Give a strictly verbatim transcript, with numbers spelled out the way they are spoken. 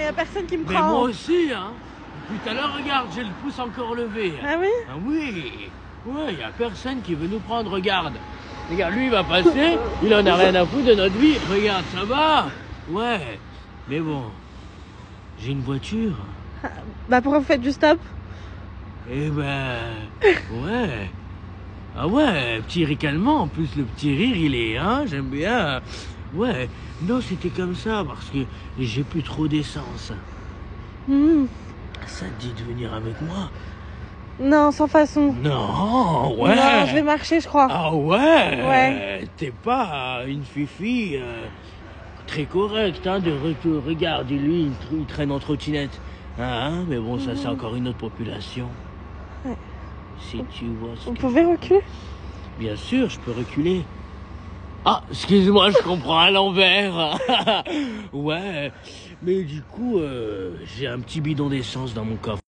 y a personne qui me Mais prend. moi aussi, hein. Depuis tout à l'heure, regarde, j'ai le pouce encore levé. Ah oui? Ah oui. Ouais, il y a personne qui veut nous prendre, regarde. Regarde, lui, il va passer, il en a rien à foutre de notre vie. Regarde, ça va. Ouais. Mais bon, j'ai une voiture. Bah pourquoi vous faites du stop? Eh ben, ouais. Ah ouais, petit ricanement. En plus, le petit rire, il est, hein, j'aime bien. Ouais. Non, c'était comme ça, parce que j'ai plus trop d'essence. Mmh. Ça te dit de venir avec moi? Non, sans façon. Non, ouais. Non, je vais marcher, je crois. Ah ouais, Ouais. T'es pas une fifi euh, très correcte, hein, de retour. Regarde, lui, il, tr- il traîne en trottinette. Hein, mais bon, ça, c'est encore une autre population. Ouais. Si tu vois ce Vous que... pouvez reculer? Bien sûr, je peux reculer. Ah, excuse-moi, je comprends à l'envers. Ouais, mais du coup, euh, j'ai un petit bidon d'essence dans mon coffre.